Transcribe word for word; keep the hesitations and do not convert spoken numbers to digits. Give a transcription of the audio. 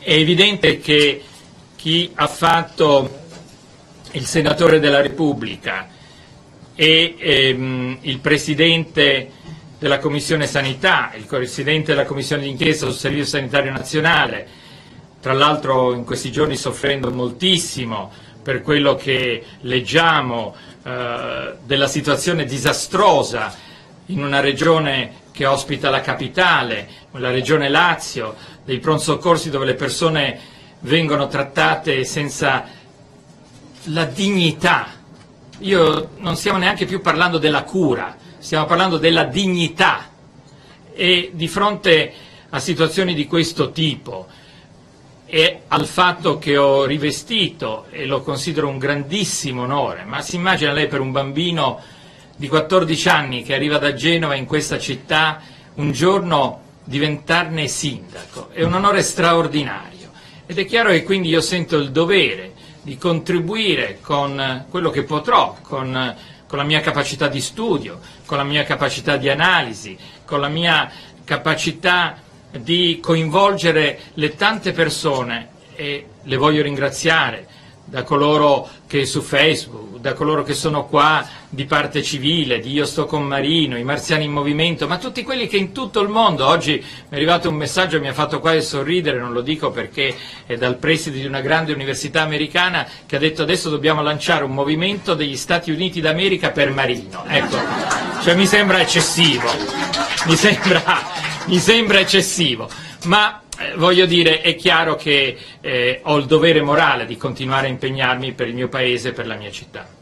È evidente che chi ha fatto il senatore della Repubblica e ehm, il Presidente della Commissione Sanità, il Presidente della Commissione d'inchiesta sul Servizio Sanitario Nazionale, tra l'altro in questi giorni soffrendo moltissimo per quello che leggiamo eh, della situazione disastrosa in una regione che ospita la capitale, la regione Lazio, dei pronto soccorsi dove le persone vengono trattate senza la dignità. Io non stiamo neanche più parlando della cura, stiamo parlando della dignità, e di fronte a situazioni di questo tipo e al fatto che ho rivestito, e lo considero un grandissimo onore, ma si immagina lei per un bambino di quattordici anni che arriva da Genova in questa città un giorno diventarne sindaco, è un onore straordinario, ed è chiaro che quindi io sento il dovere di contribuire con quello che potrò, con, con la mia capacità di studio, con la mia capacità di analisi, con la mia capacità di coinvolgere le tante persone, e le voglio ringraziare, da coloro che su Facebook, da coloro che sono qua di Parte Civile, di Io sto con Marino, i Marziani in Movimento, ma tutti quelli che in tutto il mondo, oggi mi è arrivato un messaggio che mi ha fatto quasi sorridere, non lo dico perché è dal preside di una grande università americana, che ha detto: adesso dobbiamo lanciare un movimento degli Stati Uniti d'America per Marino. Ecco, cioè mi sembra eccessivo, mi sembra, mi sembra eccessivo, ma Eh, voglio dire, è chiaro che eh, ho il dovere morale di continuare a impegnarmi per il mio paese e per la mia città.